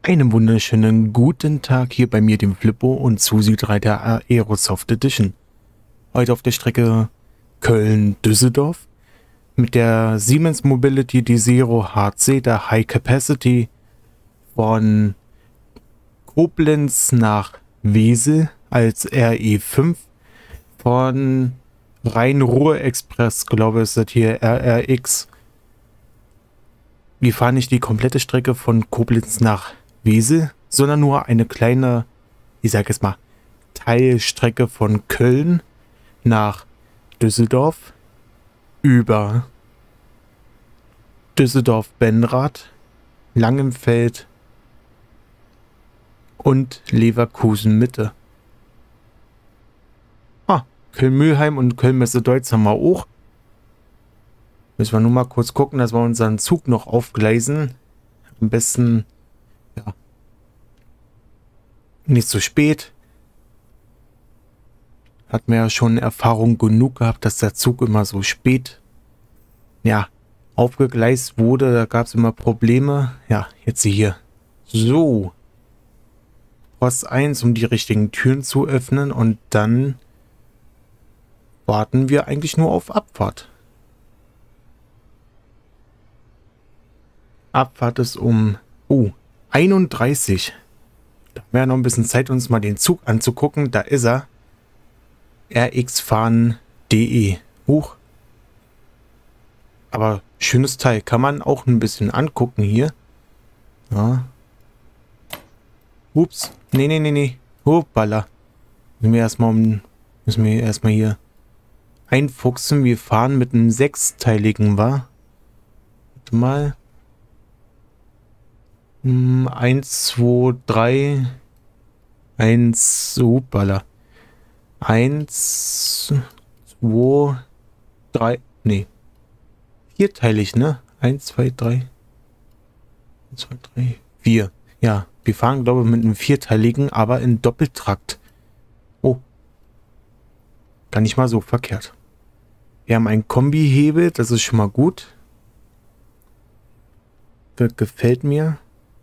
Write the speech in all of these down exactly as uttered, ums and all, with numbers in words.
Einen wunderschönen guten Tag hier bei mir, dem Flippo und Susi drei der Aerosoft Edition. Heute auf der Strecke Köln-Düsseldorf mit der Siemens Mobility Desiro H C, der High Capacity von Koblenz nach Wesel als R E fünf, von Rhein-Ruhr-Express, glaube ich, ist das hier R R X. Wir fahren nicht die komplette Strecke von Koblenz nach Wesel, sondern nur eine kleine, ich sage jetzt mal, Teilstrecke von Köln nach Düsseldorf über Düsseldorf-Benrath, Langenfeld und Leverkusen-Mitte. Ah, Köln-Mülheim und Köln-Messe-Deutz haben wir auch. Müssen wir nur mal kurz gucken, dass wir unseren Zug noch aufgleisen. Am besten, ja, nicht so spät. Hat mir ja schon Erfahrung genug gehabt, dass der Zug immer so spät, ja, aufgegleist wurde. Da gab es immer Probleme. Ja, jetzt hier. So. Post eins, um die richtigen Türen zu öffnen. Und dann warten wir eigentlich nur auf Abfahrt. Abfahrt ist um oh, einunddreißig. Da haben wir noch ein bisschen Zeit, uns mal den Zug anzugucken. Da ist er. r x fahren punkt de. Huch. Aber schönes Teil. Kann man auch ein bisschen angucken hier. Ja. Ups. Nee, nee, nee, nee. Hoppala. Müssen wir erstmal um, müssen wir erstmal hier einfuchsen. Wir fahren mit einem sechsteiligen, war. Warte mal. eins, zwei, drei, eins, hoppala. eins, zwei, drei, nee. Vierteilig, ne? eins, zwei, drei. eins, zwei, drei, vier. Ja, wir fahren, glaube ich, mit einem vierteiligen, aber in Doppeltrakt. Oh. Gar nicht mal so verkehrt. Wir haben einen Kombihebel, das ist schon mal gut. Das gefällt mir.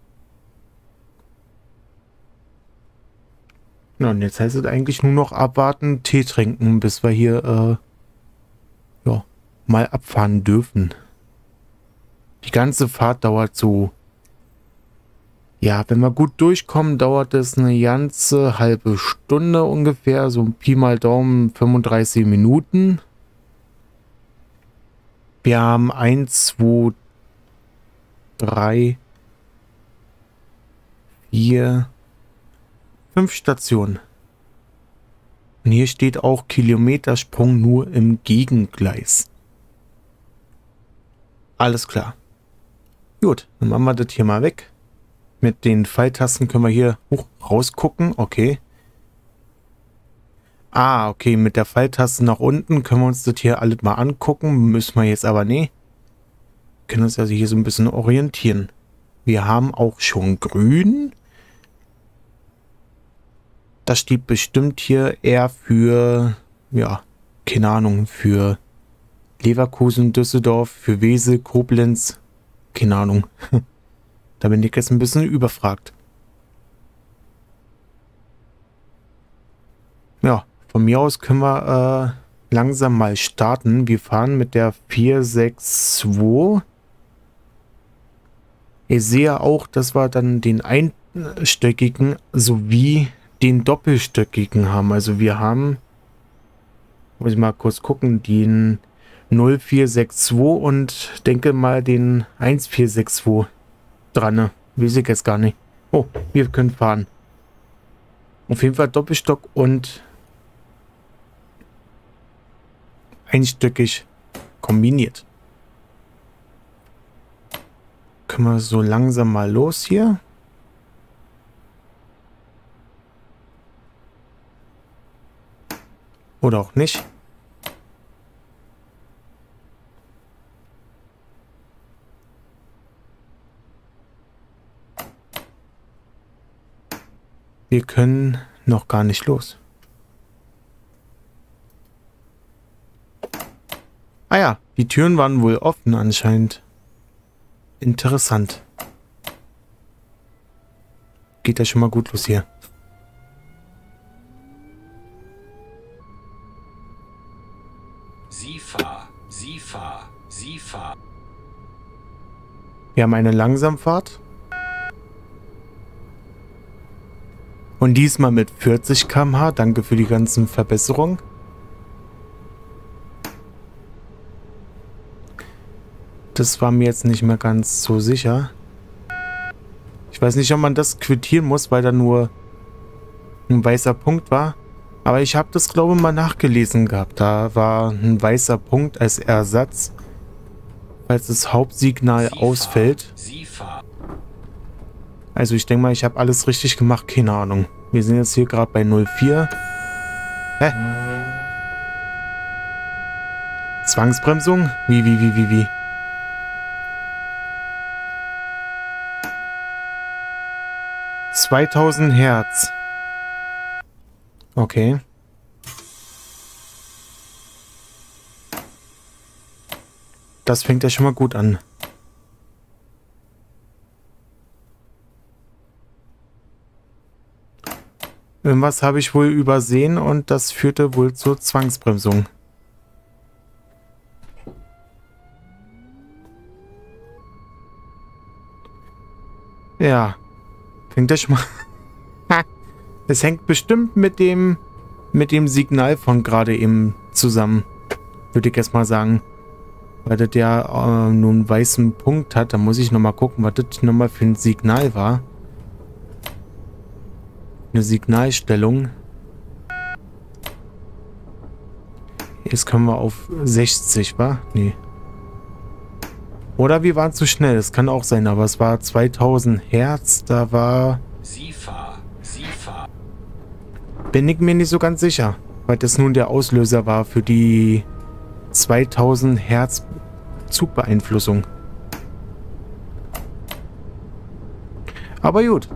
Ja, und jetzt heißt es eigentlich nur noch abwarten, Tee trinken, bis wir hier äh, ja, mal abfahren dürfen. Die ganze Fahrt dauert so, ja, wenn wir gut durchkommen, dauert es eine ganze halbe Stunde ungefähr, so Pi mal Daumen fünfunddreißig Minuten. Wir haben eins, zwei, drei, vier, fünf Stationen. Und hier steht auch Kilometersprung nur im Gegengleis. Alles klar. Gut, dann machen wir das hier mal weg. Mit den Pfeiltasten können wir hier hoch rausgucken. Okay. Ah, okay, mit der Pfeiltaste nach unten können wir uns das hier alles mal angucken. Müssen wir jetzt aber nicht. Wir können uns also hier so ein bisschen orientieren. Wir haben auch schon grün. Das steht bestimmt hier eher für, ja, keine Ahnung, für Leverkusen, Düsseldorf, für Wesel, Koblenz, keine Ahnung. Da bin ich jetzt ein bisschen überfragt. Ja, von mir aus können wir äh, langsam mal starten. Wir fahren mit der vier sechs zwei. Ich sehe auch, dass wir dann den einstöckigen sowie den doppelstöckigen haben. Also wir haben, muss ich mal kurz gucken, den null vier sechs zwei und denke mal den eins vier sechs zwei dran. Ne? Weiß ich jetzt gar nicht. Oh, wir können fahren. Auf jeden Fall Doppelstock und einstöckig kombiniert. Können wir so langsam mal los hier. Oder auch nicht. Wir können noch gar nicht los. Ah ja, die Türen waren wohl offen anscheinend. Interessant. geht ja schon mal gut los hier. Sie fahr, Sie fahr, Sie fahr. Wir haben eine Langsamfahrt. Und diesmal mit vierzig Kilometer pro Stunde. Danke für die ganzen Verbesserungen. Das war mir jetzt nicht mehr ganz so sicher. Ich weiß nicht, ob man das quittieren muss, weil da nur ein weißer Punkt war. Aber ich habe das, glaube ich, mal nachgelesen gehabt. Da war ein weißer Punkt als Ersatz, falls das Hauptsignal Sie ausfällt. Fahr, Sie fahr. Also ich denke mal, ich habe alles richtig gemacht. Keine Ahnung. Wir sind jetzt hier gerade bei null vier. Hä? Zwangsbremsung? Wie, wie, wie, wie, wie? zweitausend Hertz. Okay. Das fängt ja schon mal gut an. Irgendwas habe ich wohl übersehen und das führte wohl zur Zwangsbremsung. Ja. Fängt das schon mal... Es hängt bestimmt mit dem mit dem Signal von gerade eben zusammen. Würde ich erst mal sagen. Weil das ja äh, nur einen weißen Punkt hat. Da muss ich nochmal gucken, was das nochmal für ein Signal war. Eine Signalstellung. Jetzt können wir auf sechzig, wa? Nee. Oder wir waren zu schnell. Das kann auch sein, aber es war zweitausend Hertz. Da war... Sie fahr, Sie fahr. Bin ich mir nicht so ganz sicher, weil das nun der Auslöser war für die zweitausend Hertz Zugbeeinflussung. Aber gut.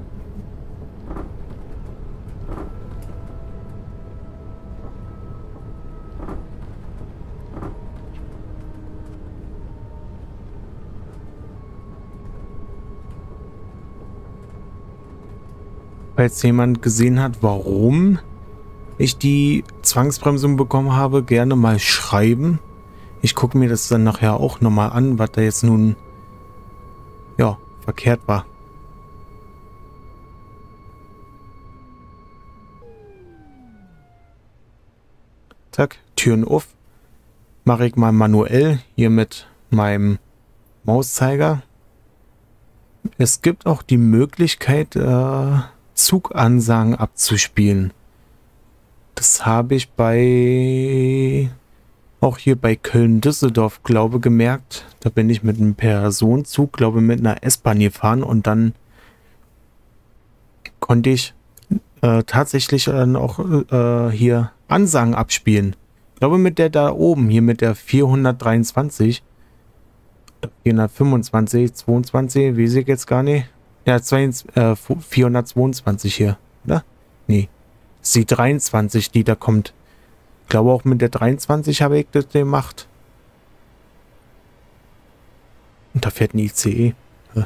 Falls jemand gesehen hat, warum ich die Zwangsbremsung bekommen habe, gerne mal schreiben. Ich gucke mir das dann nachher auch nochmal an, was da jetzt nun ja, verkehrt war. Zack, Türen auf. Mache ich mal manuell hier mit meinem Mauszeiger. Es gibt auch die Möglichkeit, äh, Zugansagen abzuspielen. Das habe ich bei auch hier bei Köln-Düsseldorf, glaube gemerkt. Da bin ich mit einem Personenzug, glaube mit einer S-Bahn gefahren und dann konnte ich äh, tatsächlich dann auch äh, hier Ansagen abspielen. Ich glaube mit der da oben, hier mit der vierhundertdreiundzwanzig, vierhundertfünfundzwanzig, zweiundzwanzig, weiß ich jetzt gar nicht. Ja, vierhundertzweiundzwanzig hier, oder? Nee. Das ist die dreiundzwanzig, die da kommt. Ich glaube auch mit der dreiundzwanzig habe ich das gemacht. Und da fährt ein I C E.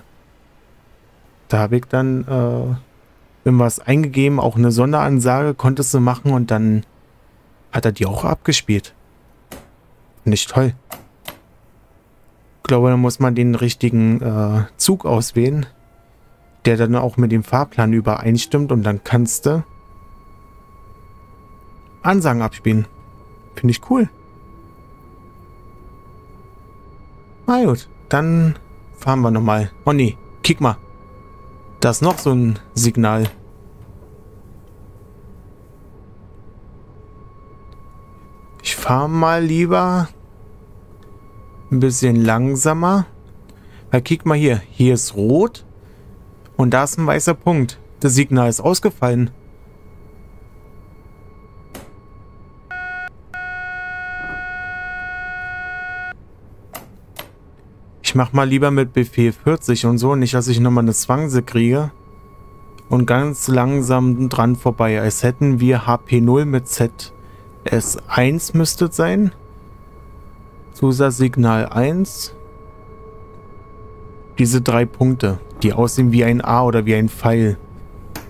Da habe ich dann äh, irgendwas eingegeben, auch eine Sonderansage konntest du machen und dann hat er die auch abgespielt. Nicht toll. Ich glaube, da muss man den richtigen äh, Zug auswählen, der dann auch mit dem Fahrplan übereinstimmt und dann kannst du Ansagen abspielen. Finde ich cool. Na gut, dann fahren wir nochmal. Oh nee, kick mal. Da ist noch so ein Signal. Ich fahre mal lieber ein bisschen langsamer. Weil kick mal hier. Hier ist rot. Und da ist ein weißer Punkt. Das Signal ist ausgefallen. Ich mach mal lieber mit Befehl vierzig und so, nicht, dass ich nochmal eine Zwangse kriege. Und ganz langsam dran vorbei. Als hätten wir H P null mit Z S eins müsste es sein. Zusatzsignal eins. Diese drei Punkte, die aussehen wie ein A oder wie ein Pfeil.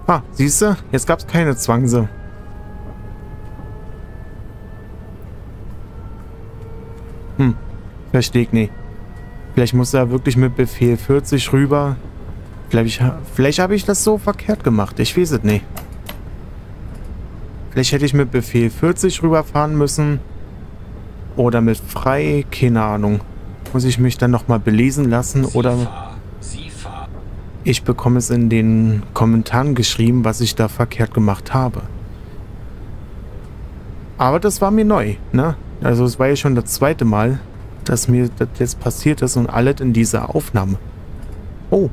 Ah, siehst du? Jetzt gab es keine Zwangse. Hm, verstehe ich nicht. Vielleicht muss er wirklich mit Befehl vierzig rüber. Vielleicht, vielleicht habe ich das so verkehrt gemacht. Ich weiß es nicht. Vielleicht hätte ich mit Befehl vierzig rüberfahren müssen. Oder mit frei. Keine Ahnung. Muss ich mich dann nochmal belesen lassen? Oder ich bekomme es in den Kommentaren geschrieben, was ich da verkehrt gemacht habe. Aber das war mir neu, ne? Also es war ja schon das zweite Mal, dass mir das jetzt passiert ist und alles in dieser Aufnahme. Oh.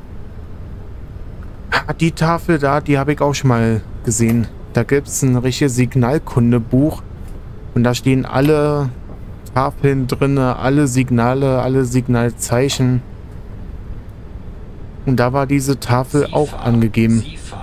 Die Tafel da, die habe ich auch schon mal gesehen. Da gibt es ein richtiges Signalkundebuch und da stehen alle Tafeln drin, alle Signale, alle Signalzeichen. Und da war diese Tafel auch angegeben.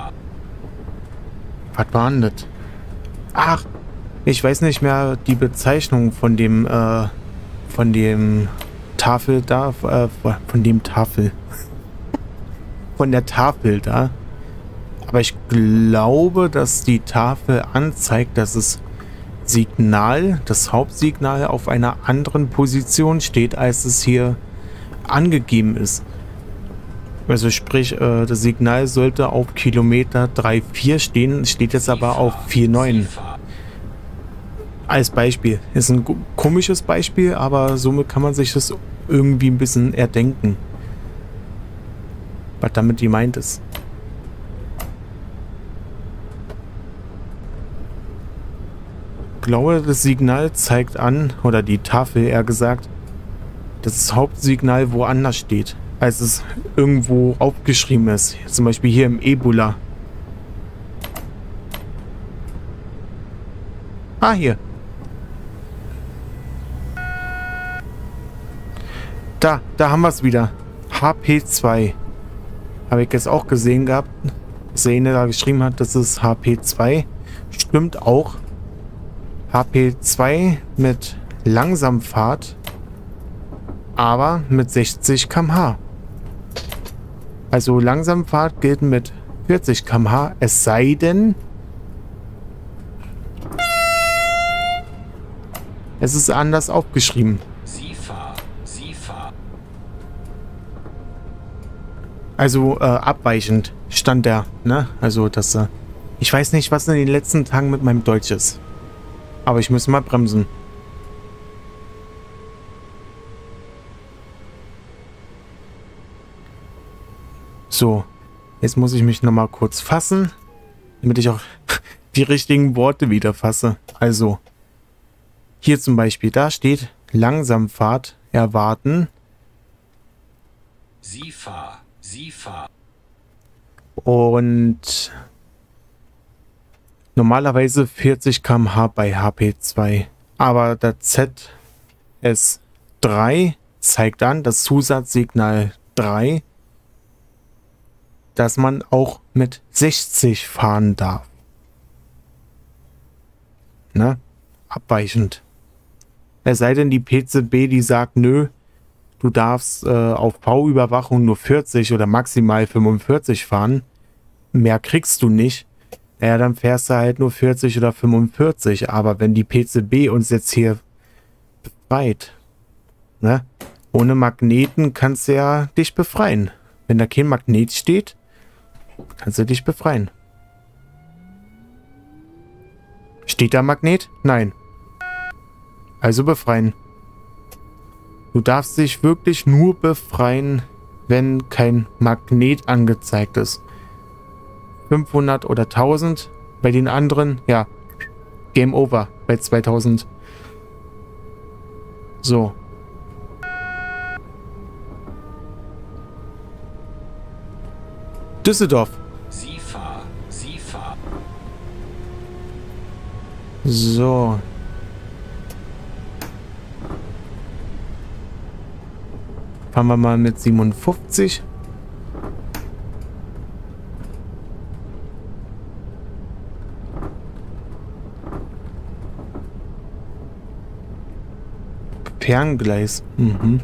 Was war denn das? Ach, ich weiß nicht mehr die Bezeichnung von dem, äh, von dem Tafel da, äh, von dem Tafel. Von der Tafel da. Aber ich glaube, dass die Tafel anzeigt, dass es Signal, das Hauptsignal auf einer anderen Position steht, als es hier angegeben ist. Also sprich, äh, das Signal sollte auf Kilometer drei vier stehen, steht jetzt aber auf vier neun. Als Beispiel. Ist ein komisches Beispiel, aber somit kann man sich das irgendwie ein bisschen erdenken. Was damit gemeint ist. Ich glaube, das Signal zeigt an, oder die Tafel eher gesagt, dass das Hauptsignal woanders steht, als es irgendwo aufgeschrieben ist. Zum Beispiel hier im Ebola. Ah, hier. Da, da haben wir es wieder. H P zwei. Habe ich jetzt auch gesehen gehabt. Sehne da geschrieben hat, das ist H P zwei. Stimmt auch. H P zwei mit Langsamfahrt, aber mit sechzig Kilometer pro Stunde. Also Langsamfahrt gilt mit vierzig Kilometer pro Stunde, es sei denn, es ist anders aufgeschrieben. Also äh, abweichend stand der, ne? Also das, äh, ich weiß nicht, was in den letzten Tagen mit meinem Deutsch ist. Aber ich muss mal bremsen. So, jetzt muss ich mich nochmal kurz fassen, damit ich auch die richtigen Worte wieder fasse. Also, hier zum Beispiel, da steht Langsamfahrt erwarten. Sie fahr, Sie fahr. Und normalerweise vierzig Kilometer pro Stunde bei H P zwei. Aber der Z S drei zeigt an, das Zusatzsignal drei, dass man auch mit sechzig fahren darf. Ne? Abweichend. Es sei denn, die P Z B, die sagt, nö, du darfst äh, auf V-Überwachung nur vierzig oder maximal fünfundvierzig fahren. Mehr kriegst du nicht. Ja, dann fährst du halt nur vierzig oder fünfundvierzig. Aber wenn die P Z B uns jetzt hier befreit, ne? Ohne Magneten kannst du ja dich befreien. Wenn da kein Magnet steht, kannst du dich befreien. Steht da Magnet? Nein. Also befreien. Du darfst dich wirklich nur befreien, wenn kein Magnet angezeigt ist. fünfhundert oder tausend. Bei den anderen, ja, Game Over bei zweitausend. So. Düsseldorf. Sie fahr, Sie fahr. So. Fahren wir mal mit siebenundfünfzig. Ferngleis. Mhm.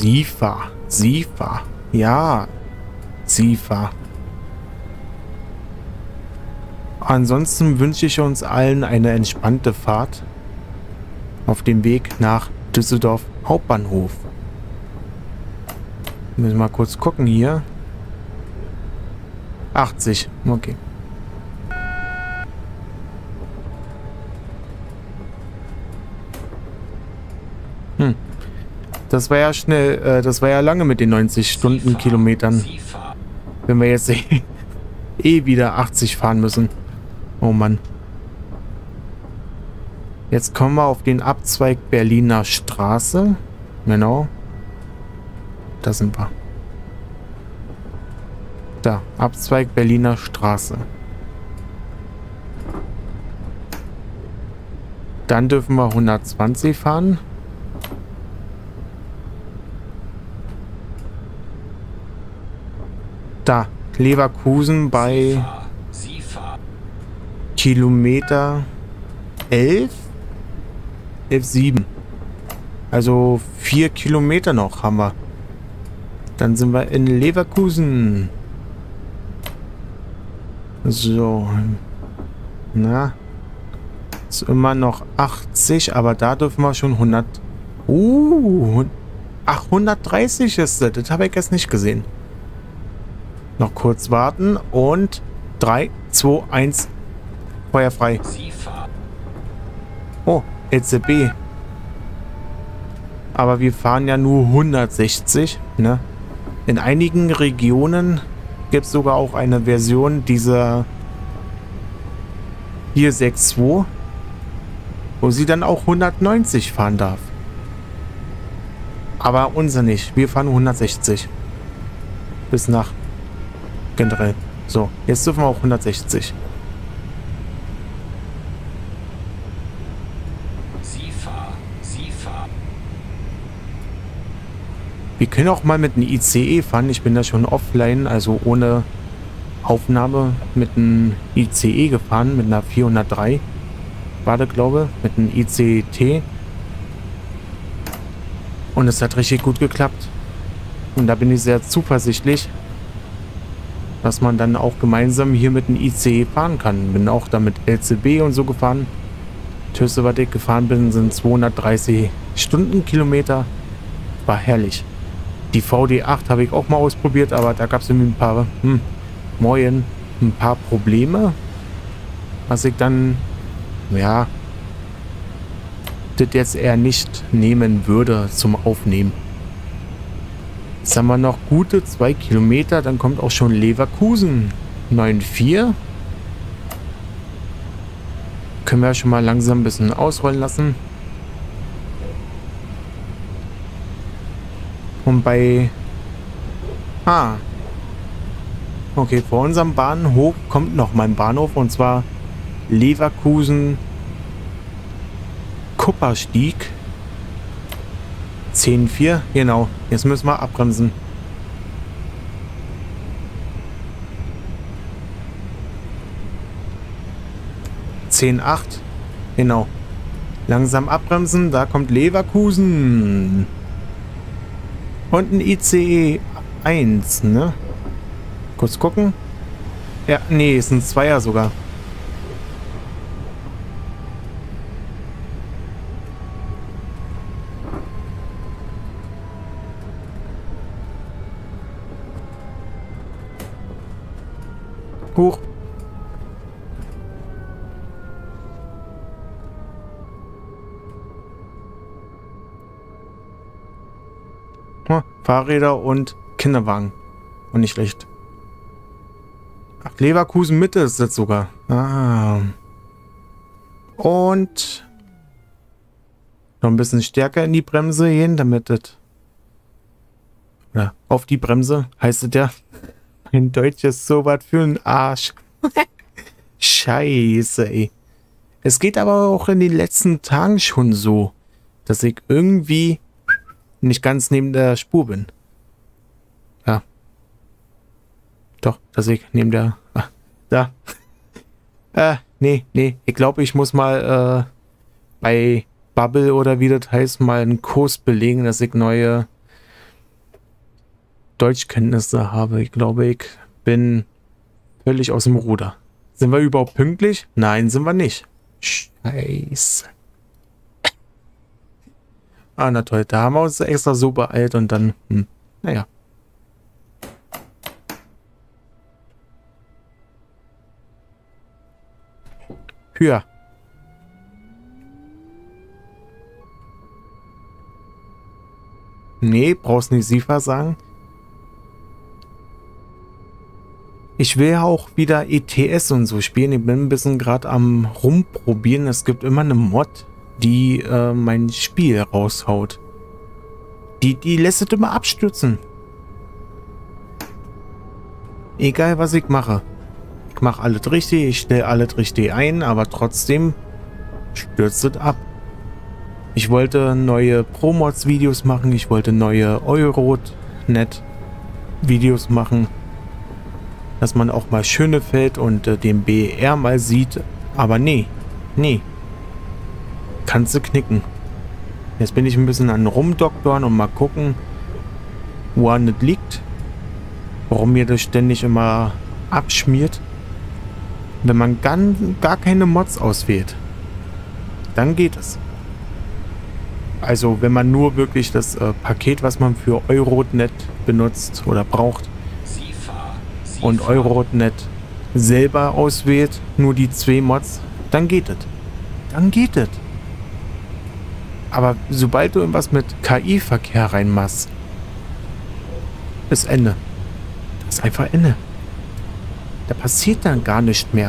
SIFA. SIFA. Ja. SIFA. Ansonsten wünsche ich uns allen eine entspannte Fahrt auf dem Weg nach Düsseldorf Hauptbahnhof. Müssen wir mal kurz gucken hier. achtzig. Okay. Hm. Das war ja schnell, äh, das war ja lange mit den neunzig Stundenkilometern. Wenn wir jetzt eh, eh wieder achtzig fahren müssen. Oh Mann. Jetzt kommen wir auf den Abzweig Berliner Straße. Genau. Da sind wir. Da, Abzweig Berliner Straße. Dann dürfen wir hundertzwanzig fahren. Da, Leverkusen bei Kilometer elf? elf Komma sieben. Also vier Kilometer noch haben wir. Dann sind wir in Leverkusen. So. Na. Ist immer noch achtzig, aber da dürfen wir schon hundert. Uh. Ach, hundertdreißig ist das. Das habe ich jetzt nicht gesehen. Noch kurz warten und drei, zwei, eins. Feuer frei. Oh, L Z B. Aber wir fahren ja nur hundertsechzig, ne? In einigen Regionen gibt es sogar auch eine Version dieser vier sechs zwei, wo sie dann auch hundertneunzig fahren darf. Aber unser nicht. Wir fahren hundertsechzig. Bis nach generell. So, jetzt dürfen wir auch hundertsechzig. Wir können auch mal mit einem I C E fahren. Ich bin da schon offline, also ohne Aufnahme mit einem I C E gefahren, mit einer vierhundertdrei. War das, glaube ich, mit einem I C T. Und es hat richtig gut geklappt. Und da bin ich sehr zuversichtlich, dass man dann auch gemeinsam hier mit einem I C E fahren kann. Bin auch da mit L C B und so gefahren. Das höchste, was ich gefahren bin, sind zweihundertdreißig Stundenkilometer. War herrlich. Die V D acht habe ich auch mal ausprobiert, aber da gab es ein paar, hm, moin, ein paar Probleme, was ich dann, ja, das jetzt eher nicht nehmen würde zum Aufnehmen. Jetzt haben wir noch gute zwei Kilometer, dann kommt auch schon Leverkusen. neun vier. Können wir schon mal langsam ein bisschen ausrollen lassen. Und bei... Ah. Okay, vor unserem Bahnhof kommt noch mal ein Bahnhof, und zwar Leverkusen Kupperstieg. zehn vier, genau. Jetzt müssen wir abbremsen. zehn acht, genau. Langsam abbremsen, da kommt Leverkusen. Und ein I C E eins, ne? Kurz gucken. Ja, nee, es sind Zweier sogar. Hoch. Oh, Fahrräder und Kinderwagen. Und nicht schlecht. Ach, Leverkusen Mitte ist das sogar. Ah. Und noch ein bisschen stärker in die Bremse gehen, damit das... Ja, auf die Bremse heißt es ja. Mein Deutsch ist so was für ein Arsch. Scheiße, ey. Es geht aber auch in den letzten Tagen schon so, dass ich irgendwie nicht ganz neben der Spur bin. Ja. Doch, dass ich neben der... Ah, da. äh, nee, nee. Ich glaube, ich muss mal äh, bei Bubble oder wie das heißt, mal einen Kurs belegen, dass ich neue Deutschkenntnisse habe. Ich glaube, ich bin völlig aus dem Ruder. Sind wir überhaupt pünktlich? Nein, sind wir nicht. Scheiße. Ah, na toll. Da haben wir uns extra so beeilt und dann, hm, naja. Höher. Nee, brauchst nicht SIFA sagen. Ich will ja auch wieder E T S und so spielen. Ich bin ein bisschen gerade am rumprobieren. Es gibt immer eine Mod, die äh, mein Spiel raushaut. Die, die lässt es immer abstürzen. Egal, was ich mache. Ich mache alles richtig, ich stelle alles richtig ein, aber trotzdem stürzt es ab. Ich wollte neue Pro-Mods-Videos machen, ich wollte neue Eurot-Net-Videos machen, dass man auch mal Schönefeld und äh, den B R mal sieht, aber nee, nee. Kannst du knicken. Jetzt bin ich ein bisschen an rumdoktoren und mal gucken, woran das liegt. Warum mir das ständig immer abschmiert. Wenn man gar, gar keine Mods auswählt, dann geht es. Also wenn man nur wirklich das äh, Paket, was man für Eurot.net benutzt oder braucht und Eurot.net selber auswählt, nur die zwei Mods, dann geht es. Dann geht es. Aber sobald du irgendwas mit K I-Verkehr reinmachst, ist Ende. Das ist einfach Ende. Da passiert dann gar nicht mehr.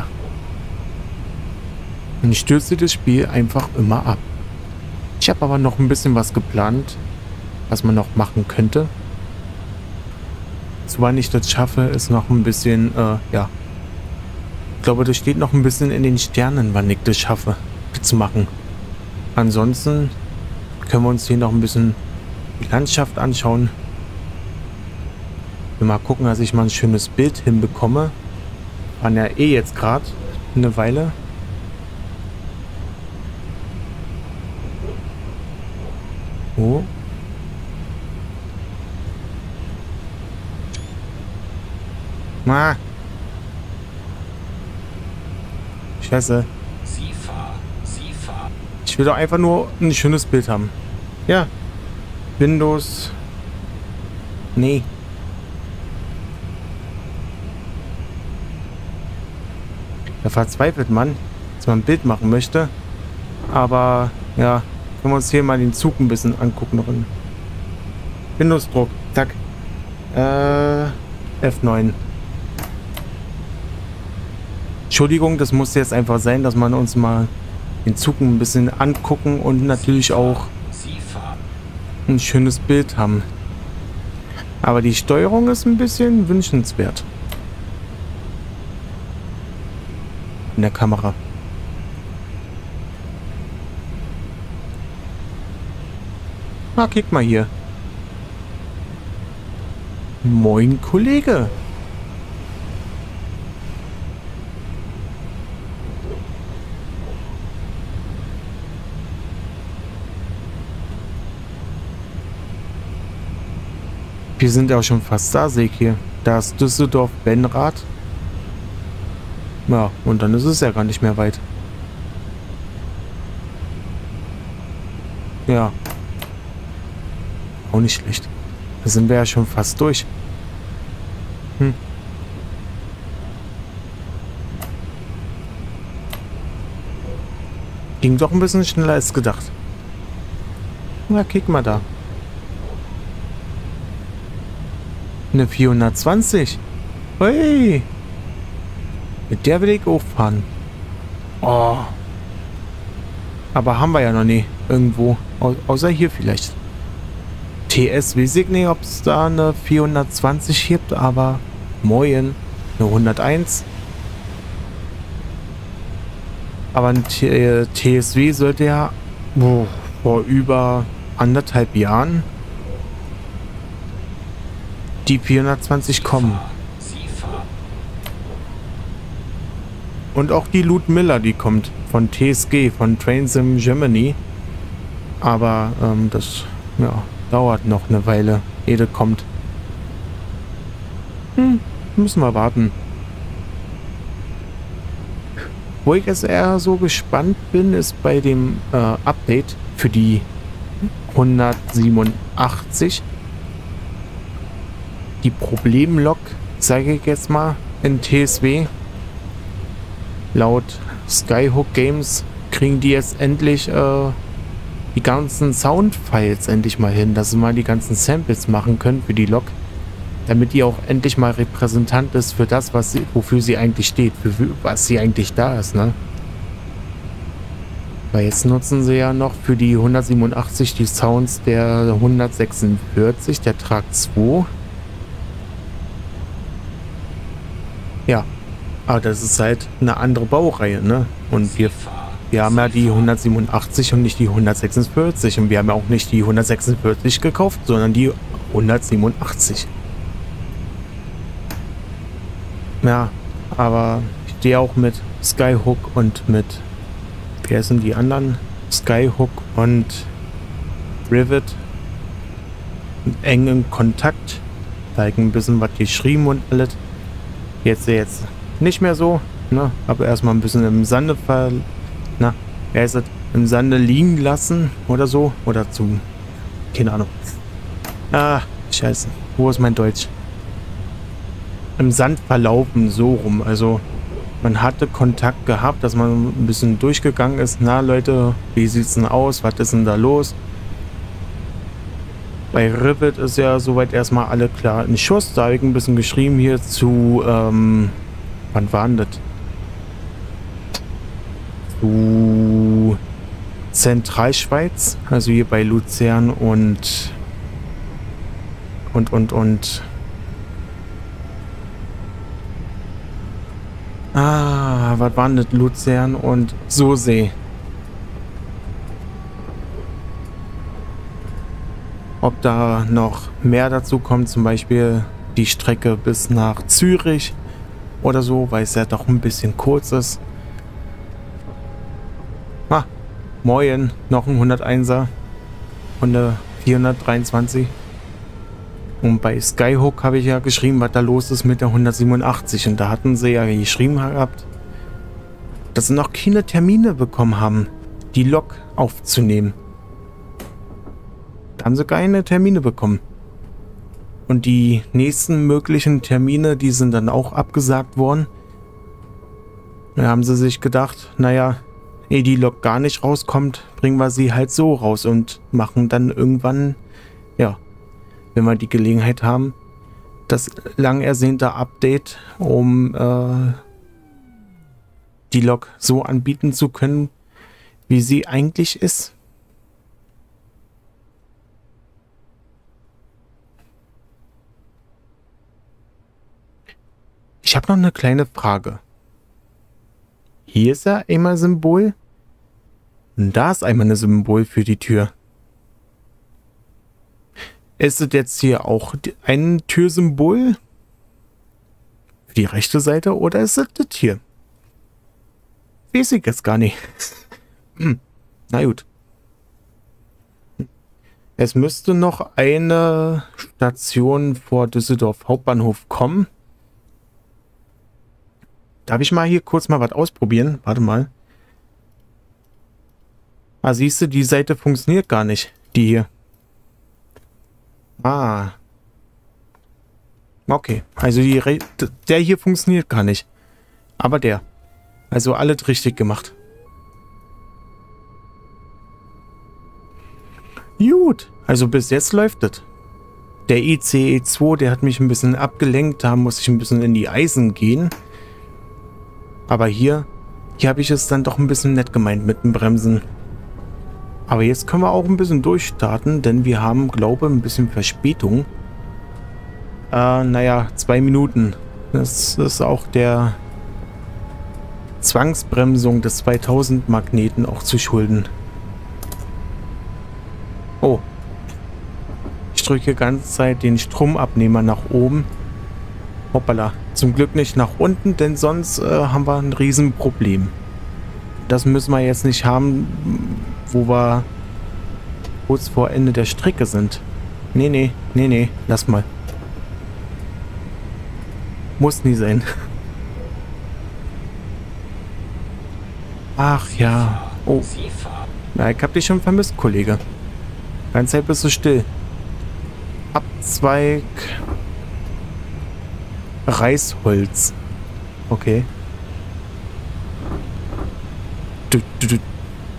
Und ich stürze das Spiel einfach immer ab. Ich habe aber noch ein bisschen was geplant, was man noch machen könnte. Soweit ich das schaffe, ist noch ein bisschen, äh, ja. Ich glaube, das steht noch ein bisschen in den Sternen, wann ich das schaffe, das zu machen. Ansonsten können wir uns hier noch ein bisschen die Landschaft anschauen. Mal gucken, dass ich mal ein schönes Bild hinbekomme. Waren ja eh jetzt gerade eine Weile. Oh. Ah. Scheiße. Ich will doch einfach nur ein schönes Bild haben. Ja. Windows. Nee. Da verzweifelt man, dass man ein Bild machen möchte. Aber, ja, können wir uns hier mal den Zug ein bisschen angucken. Noch in Windows-Druck. Zack. Äh, F neun. Entschuldigung, das muss jetzt einfach sein, dass man uns mal den Zug ein bisschen angucken und natürlich auch ein schönes Bild haben. Aber die Steuerung ist ein bisschen wünschenswert. In der Kamera. Ah, kick mal hier. Moin, Kollege. Wir sind ja auch schon fast da, sehe ich hier. Da ist Düsseldorf-Benrath. Ja, und dann ist es ja gar nicht mehr weit. Ja. Auch nicht schlecht. Da sind wir ja schon fast durch. Hm. Ging doch ein bisschen schneller als gedacht. Na, kick mal da. Eine vierhundertzwanzig. Hey. Mit der will ich auch fahren. Oh. Aber haben wir ja noch nie irgendwo. Au außer hier vielleicht. T S weiß ich nicht, ob es da eine vierhundertzwanzig gibt, aber moin. Eine hunderteins. Aber ein T S W sollte ja oh, vor über anderthalb Jahren die vierhundertzwanzig kommen. Und auch die Ludmilla, die kommt von T S G, von Train Sim Germany. Aber ähm, das ja, dauert noch eine Weile, ehe das kommt. Hm, müssen wir warten. Wo ich jetzt eher so gespannt bin, ist bei dem äh, Update für die hundertsiebenundachtzig. Die Problemlog, sage ich jetzt mal, in T S W. Laut Skyhook Games kriegen die jetzt endlich äh, die ganzen Soundfiles endlich mal hin, dass sie mal die ganzen Samples machen können für die Log, damit die auch endlich mal repräsentant ist für das, was sie, wofür sie eigentlich steht, für, für was sie eigentlich da ist, ne? Weil jetzt nutzen sie ja noch für die hundertsiebenundachtzig die Sounds der hundertsechsundvierzig, der Track zwei. Ja, aber das ist halt eine andere Baureihe, ne? Und wir, wir haben ja die hundertsiebenundachtzig und nicht die hundertsechsundvierzig. Und wir haben ja auch nicht die hundertsechsundvierzig gekauft, sondern die hundertsiebenundachtzig. Ja, aber ich stehe auch mit Skyhook und mit, wer sind die anderen? Skyhook und Rivet in engem Kontakt. Da ich ein bisschen was geschrieben und alles. Jetzt jetzt nicht mehr so, ne? Aber erstmal ein bisschen im Sande ver... Na, er ist im Sande liegen lassen oder so. Oder zu... Keine Ahnung. Ah, scheiße. Wo ist mein Deutsch? Im Sand verlaufen, so rum. Also, man hatte Kontakt gehabt, dass man ein bisschen durchgegangen ist. Na, Leute, wie sieht's denn aus? Was ist denn da los? Bei Rivet ist ja soweit erstmal alle klar in Schuss. Da habe ich ein bisschen geschrieben hier zu, ähm, wann war denn das? Zu Zentralschweiz, also hier bei Luzern und und und und ah, was war denn das? Luzern und Sursee. Ob da noch mehr dazu kommt, zum Beispiel die Strecke bis nach Zürich oder so, weil es ja doch ein bisschen kurz ist. Ah, moin, noch ein hunderteinser von der vierhundertdreiundzwanzig. Und bei Skyhook habe ich ja geschrieben, was da los ist mit der hundertsiebenundachtzig. Und da hatten sie ja geschrieben gehabt, dass sie noch keine Termine bekommen haben, die Lok aufzunehmen. Da haben sie keine Termine bekommen. Und die nächsten möglichen Termine, die sind dann auch abgesagt worden. Da haben sie sich gedacht, naja, ehe die Lok gar nicht rauskommt, bringen wir sie halt so raus und machen dann irgendwann, ja, wenn wir die Gelegenheit haben, das lang ersehnte Update, um äh, die Lok so anbieten zu können, wie sie eigentlich ist. Ich habe noch eine kleine Frage. Hier ist ja einmal ein Symbol. Und da ist einmal ein Symbol für die Tür. Ist es jetzt hier auch ein Türsymbol für die rechte Seite oder ist es das hier? Weiß ich jetzt gar nicht. Hm. Na gut. Es müsste noch eine Station vor Düsseldorf Hauptbahnhof kommen. Darf ich mal hier kurz mal was ausprobieren? Warte mal. Ah, siehst du, die Seite funktioniert gar nicht. Die hier. Ah. Okay. Also die Re der hier funktioniert gar nicht. Aber der. Also alles richtig gemacht. Gut. Also bis jetzt läuft es. Der I C E zwei, der hat mich ein bisschen abgelenkt. Da muss ich ein bisschen in die Eisen gehen. Aber hier, hier habe ich es dann doch ein bisschen nett gemeint mit dem Bremsen. Aber jetzt können wir auch ein bisschen durchstarten, denn wir haben, glaube ich, ein bisschen Verspätung. Äh, naja, zwei Minuten. Das ist auch der Zwangsbremsung des zweitausend Magneten auch zu schulden. Oh. Ich drücke die ganze Zeit den Stromabnehmer nach oben. Hoppala. Zum Glück nicht nach unten, denn sonst äh, haben wir ein Riesenproblem. Das müssen wir jetzt nicht haben, wo wir kurz vor Ende der Strecke sind. Nee, nee, nee, nee, lass mal. Muss nie sein. Ach ja. Oh. Sie fahren. Na, ich hab dich schon vermisst, Kollege. Ganze Zeit bist du still. Abzweig. Reisholz. Okay. Du, du, du.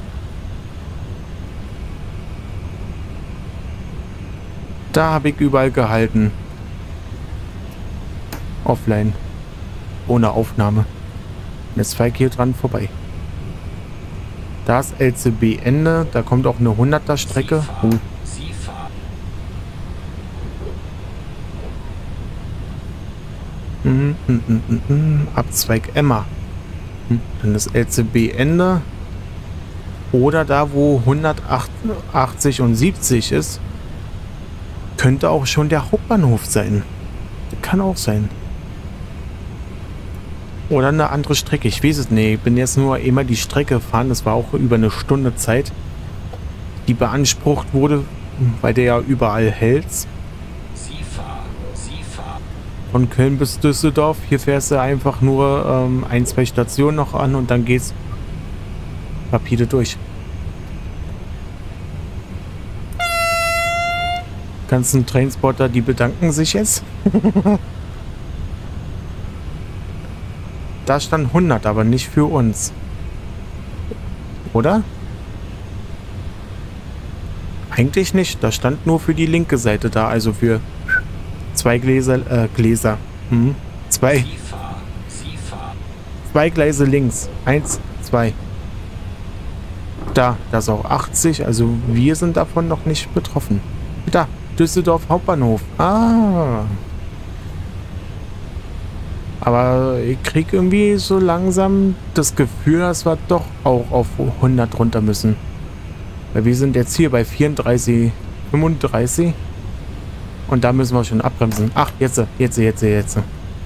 Da habe ich überall gehalten. Offline. Ohne Aufnahme. Jetzt fahre ich hier dran vorbei. Da ist L C B Ende. Da kommt auch eine hunderter Strecke. Oh. Sie fahren. Mm, mm, mm, mm, mm. Abzweig Emma. Hm. Dann ist L C B Ende. Oder da, wo hundertachtzig und siebzig ist, könnte auch schon der Hauptbahnhof sein. Kann auch sein. Oder eine andere Strecke. Ich weiß es nicht. Ich bin jetzt nur immer die Strecke gefahren. Das war auch über eine Stunde Zeit, die beansprucht wurde, weil der ja überall hält. Sie fahren. Sie fahren. Von Köln bis Düsseldorf. Hier fährst du einfach nur ähm, ein, zwei Stationen noch an und dann geht's rapide durch. Ganzen Trainspotter, die bedanken sich jetzt. Da stand hundert, aber nicht für uns. Oder? Eigentlich nicht. Da stand nur für die linke Seite da. Also für zwei Gläser. Äh, Gläser. Mhm. Zwei. Sie fahren. Sie fahren. Zwei Gleise links. Eins, zwei. Da. Das ist auch achtzig. Also wir sind davon noch nicht betroffen. Da. Düsseldorf Hauptbahnhof. Ah. Aber ich krieg irgendwie so langsam das Gefühl, dass wir doch auch auf hundert runter müssen. Weil wir sind jetzt hier bei vierunddreißig, fünfunddreißig. Und da müssen wir schon abbremsen. Ach, jetzt, jetzt, jetzt, jetzt.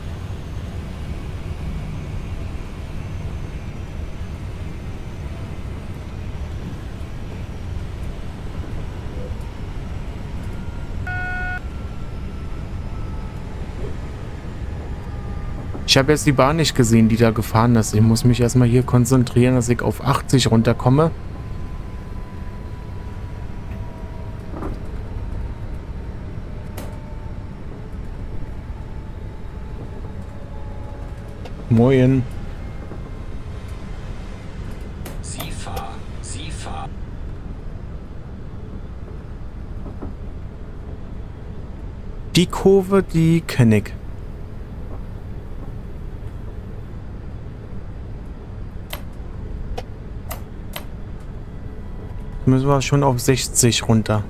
Ich habe jetzt die Bahn nicht gesehen, die da gefahren ist. Ich muss mich erstmal hier konzentrieren, dass ich auf achtzig runterkomme. Moin. Sie fahren. Sie fahren. Die Kurve, die kenne ich. Müssen wir schon auf sechzig runter.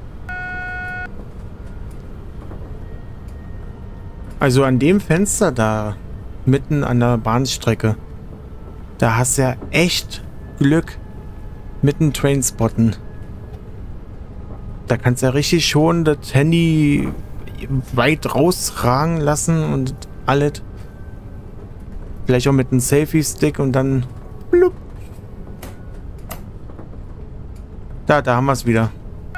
Also an dem Fenster da, mitten an der Bahnstrecke, da hast du ja echt Glück mit dem Trainspotten. Da kannst du ja richtig schon das Handy weit rausragen lassen und alles. Vielleicht auch mit einem Selfie-Stick und dann blub. Da, da haben wir es wieder.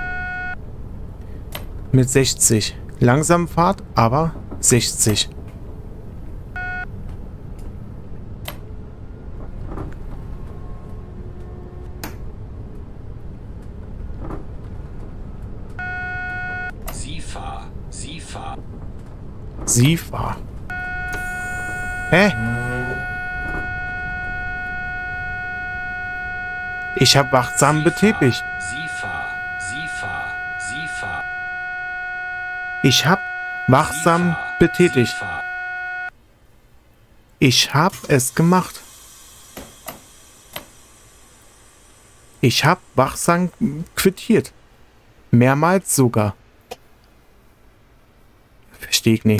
Mit sechzig. Langsam Fahrt, aber sechzig. Sie fahren. Sie fahren. Sie fahr. Hä? Ich hab wachsam betätigt. Sie fahren. Sie fahren. Sie fahren. Ich hab wachsam betätigt. Sie fahren. Ich hab es gemacht. Ich hab wachsam quittiert. Mehrmals sogar. Verstehe ich nicht.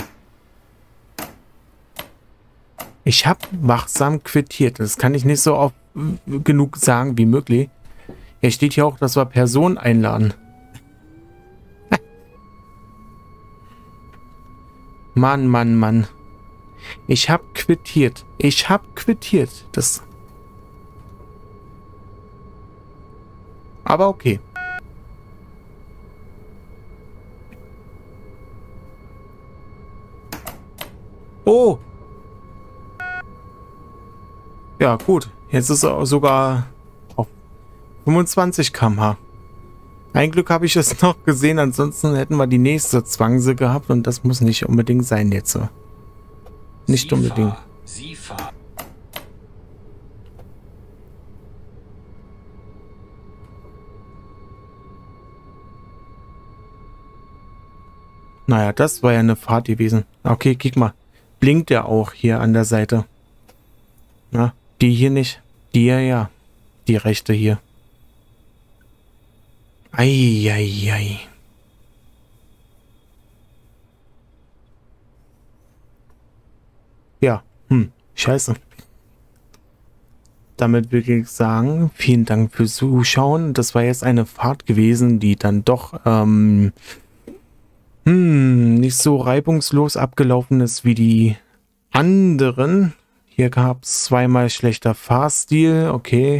Ich hab wachsam quittiert. Das kann ich nicht so oft genug sagen wie möglich. Hier steht ja auch, dass wir Personen einladen. Mann, Mann, Mann. Ich hab quittiert. Ich hab quittiert. Das. Aber okay. Oh! Ja, gut. Jetzt ist er sogar auf fünfundzwanzig Kilometer pro Stunde. Ein Glück habe ich es noch gesehen, ansonsten hätten wir die nächste Zwangse gehabt und das muss nicht unbedingt sein jetzt. Nicht Sie unbedingt. fahr, Sie fahr. Naja, das war ja eine Fahrt gewesen. Okay, guck mal. Blinkt ja auch hier an der Seite. Na, die hier nicht. Die ja, ja. Die rechte hier. Eieiei. Ja, hm, scheiße. Damit will ich sagen, vielen Dank fürs Zuschauen. Das war jetzt eine Fahrt gewesen, die dann doch ähm, hm, nicht so reibungslos abgelaufen ist wie die anderen. Hier gab es zweimal schlechter Fahrstil, okay.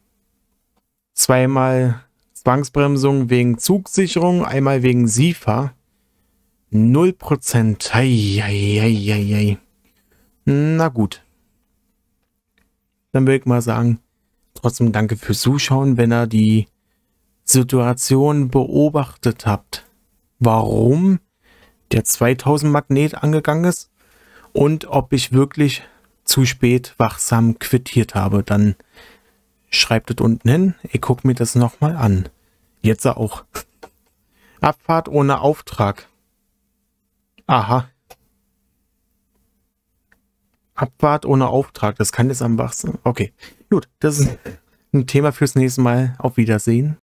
Zweimal Zwangsbremsung wegen Zugsicherung, einmal wegen SIFA. null Prozent. Eieieiei. Na gut. Dann würde ich mal sagen, trotzdem danke fürs Zuschauen, wenn ihr die Situation beobachtet habt, warum der zweitausend Magnet angegangen ist und ob ich wirklich zu spät wachsam quittiert habe. Dann schreibt es unten hin. Ich gucke mir das nochmal an. Jetzt auch. Abfahrt ohne Auftrag. Aha. Abfahrt ohne Auftrag. Das kann jetzt am wachsen. Okay. Gut. Das ist ein Thema fürs nächste Mal. Auf Wiedersehen.